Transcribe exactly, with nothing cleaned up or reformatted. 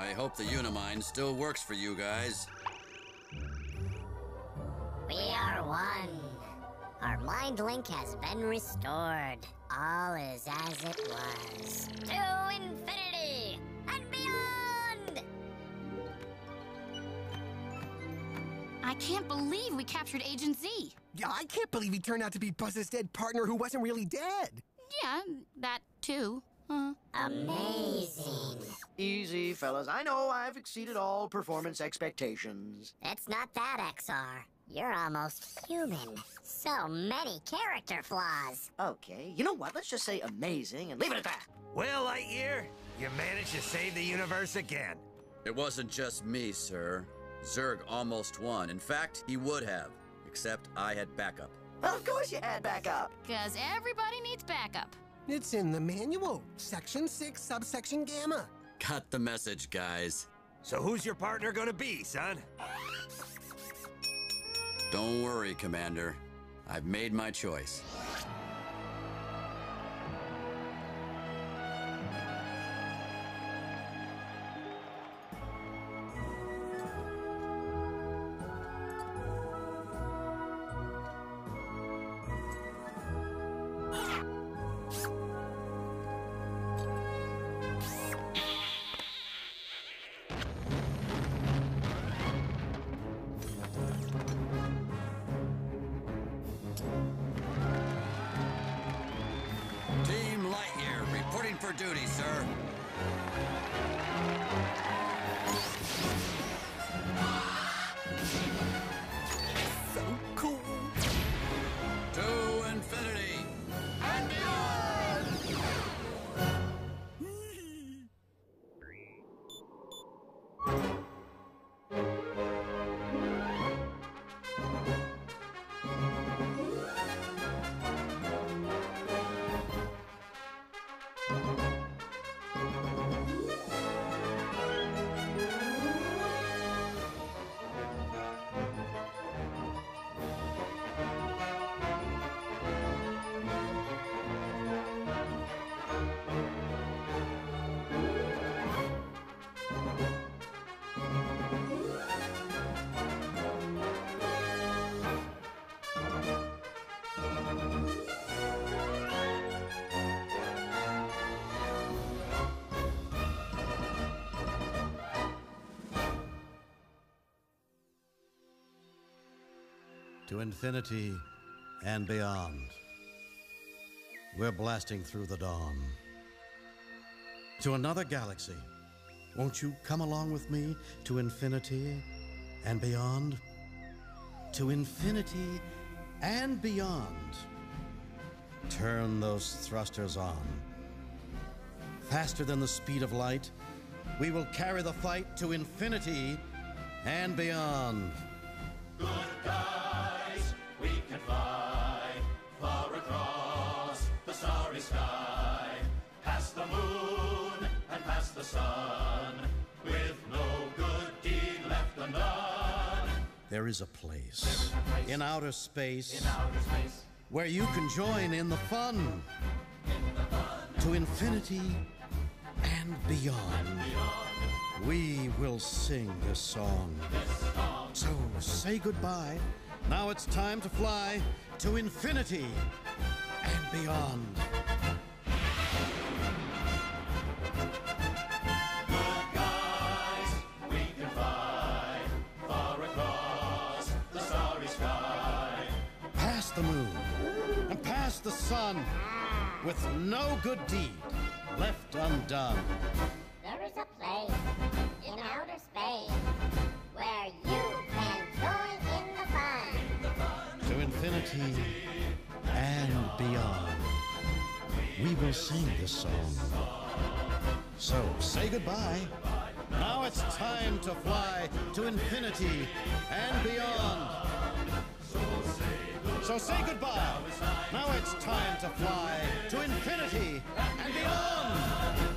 I hope the Unimind still works for you guys. We are one. Our mind link has been restored. All is as it was. To infinity and beyond! I can't believe we captured Agent Z. Yeah, I can't believe he turned out to be Buzz's dead partner who wasn't really dead. Yeah, that too. Huh. Amazing. Easy, fellas. I know I've exceeded all performance expectations. It's not that, X R. You're almost human. So many character flaws. Okay, you know what? Let's just say amazing and leave it at that. Well, Lightyear, you managed to save the universe again. It wasn't just me, sir. Zurg almost won. In fact, he would have, except I had backup. Of course you had backup. Because everybody needs backup. It's in the manual. Section six, subsection Gamma. Got the message, guys. So who's your partner gonna be, son? Don't worry, Commander. I've made my choice. For duty, sir. So cool. To infinity and beyond! To infinity and beyond. We're blasting through the dawn. To another galaxy. Won't you come along with me to infinity and beyond? To infinity and beyond. Turn those thrusters on. Faster than the speed of light, we will carry the fight to infinity and beyond. Good guys, we can fly far across the starry sky, past the moon and past the sun, with no good deed left undone. There is a place in outer space, In outer space, where you can join in the fun, in the fun, to infinity and beyond. beyond We will sing this song. this song. So say goodbye. Now it's time to fly to infinity and beyond. Good guys, we can fly far across the starry sky. Past the moon and past the sun, with no good deed left undone. There is a place in outer space where you can join in the fun. To infinity and beyond. We will sing this song. So say goodbye. Now it's time to fly to infinity and beyond. So say goodbye. Now it's time to fly to infinity and beyond.